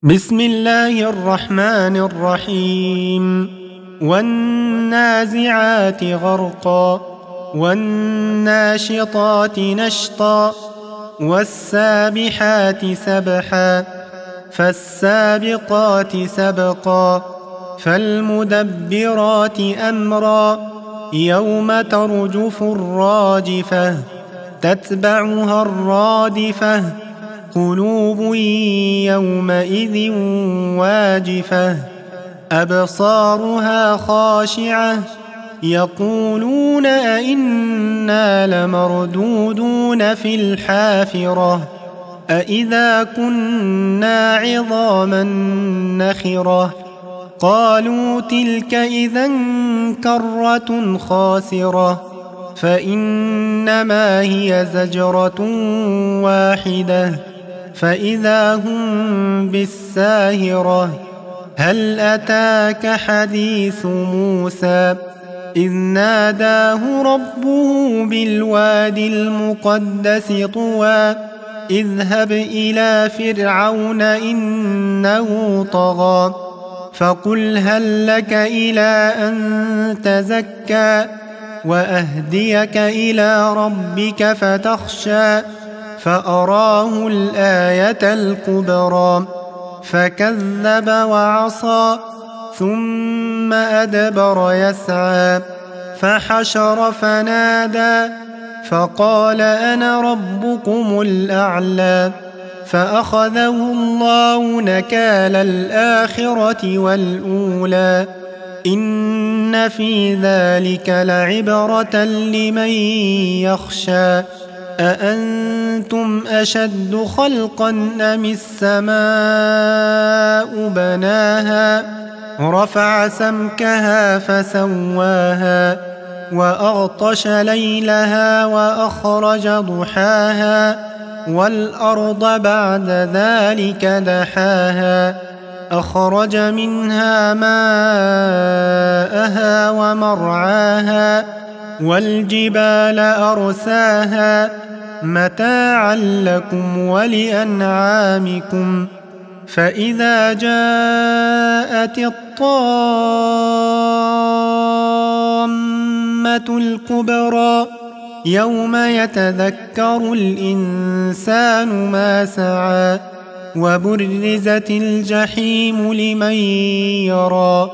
بسم الله الرحمن الرحيم والنازعات غرقا والناشطات نشطا والسابحات سبحا فالسابقات سبقا فالمدبرات أمرا يوم ترجف الراجفة تتبعها الرادفة قلوب يومئذ واجفة أبصارها خاشعة يقولون أئنا لمردودون في الحافرة أئذا كنا عظاما نخرة قالوا تلك إذا كرة خاسرة فإنما هي زجرة واحدة فإذا هم بالساهرة هل أتاك حديث موسى إذ ناداه ربه بالوادي المقدس طوى اذهب إلى فرعون إنه طغى فقل هل لك إلى أن تزكى وأهديك إلى ربك فتخشى فأراه الآية الكبرى فكذب وعصى ثم أدبر يسعى فحشر فنادى فقال أنا ربكم الأعلى فأخذه الله نكال الآخرة والأولى إن في ذلك لعبرة لمن يخشى أأنتم أشد خلقا أم السماء بناها رفع سمكها فسواها وأغطش ليلها وأخرج ضحاها والأرض بعد ذلك دحاها أخرج منها ماءها ومرعاها والجبال أرساها متاعا لكم ولأنعامكم فإذا جاءت الطامة الكبرى يوم يتذكر الإنسان ما سعى وبرزت الجحيم لمن يرى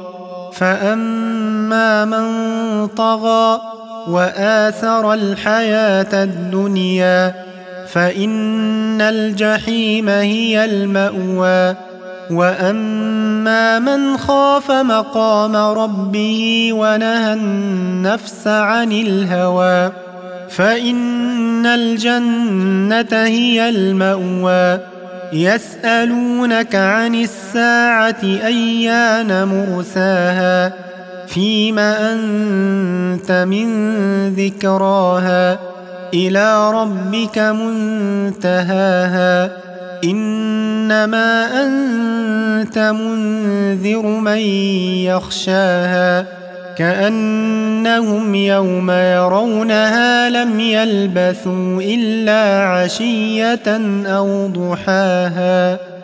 فأما من طغى وآثر الحياة الدنيا فإن الجحيم هي المأوى وأما من خاف مقام ربه ونهى النفس عن الهوى فإن الجنة هي المأوى يسألونك عن الساعة أيان مرساها فيم أنت من ذكراها إلى ربك منتهاها إنما أنت منذر من يخشاها كأنهم يوم يرونها لم يلبثوا إلا عشية أو ضحاها.